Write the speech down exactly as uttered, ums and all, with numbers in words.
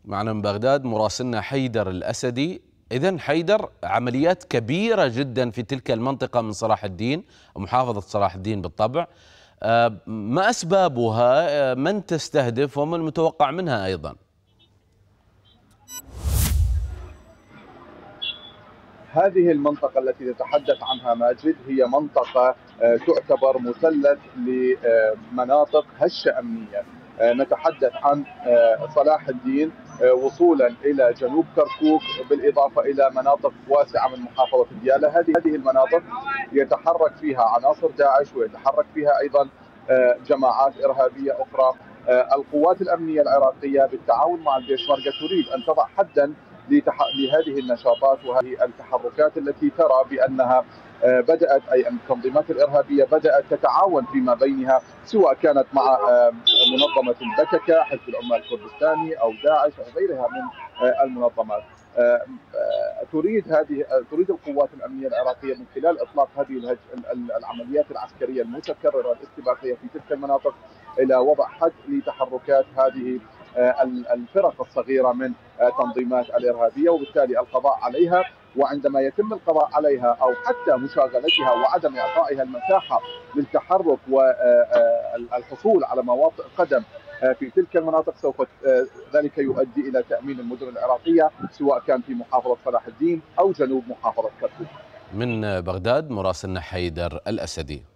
معنا من بغداد مراسلنا حيدر الأسدي. إذن حيدر، عمليات كبيرة جدا في تلك المنطقة من صلاح الدين ومحافظة صلاح الدين بالطبع. ما أسبابها؟ من تستهدف وما المتوقع منها أيضا؟ هذه المنطقة التي تتحدث عنها ماجد هي منطقة تعتبر مثلث لمناطق هشة أمنية. نتحدث عن صلاح الدين وصولا إلى جنوب كركوك، بالإضافة إلى مناطق واسعة من محافظة ديالى. هذه هذه المناطق يتحرك فيها عناصر داعش ويتحرك فيها أيضا جماعات إرهابية أخرى. القوات الأمنية العراقية بالتعاون مع البيشمركة تريد أن تضع حدا لهذه النشاطات وهذه التحركات التي ترى بأنها بدأت، أي أن التنظيمات الإرهابية بدأت تتعاون فيما بينها، سواء كانت مع منظمة البككة، حزب العمال الكردستاني، أو داعش أو غيرها من المنظمات. تريد هذه تريد القوات الأمنية العراقية من خلال إطلاق هذه العمليات العسكرية المتكررة الاستباقية في تلك المناطق إلى وضع حد لتحركات هذه الفرق الصغيرة من تنظيمات الإرهابية، وبالتالي القضاء عليها. وعندما يتم القضاء عليها أو حتى مشاغلتها وعدم إعطائها المساحة للتحرك والحصول على مواطئ قدم في تلك المناطق، سوف ذلك يؤدي إلى تأمين المدن العراقية، سواء كان في محافظة صلاح الدين أو جنوب محافظة كركوك. من بغداد مراسلنا حيدر الأسدي.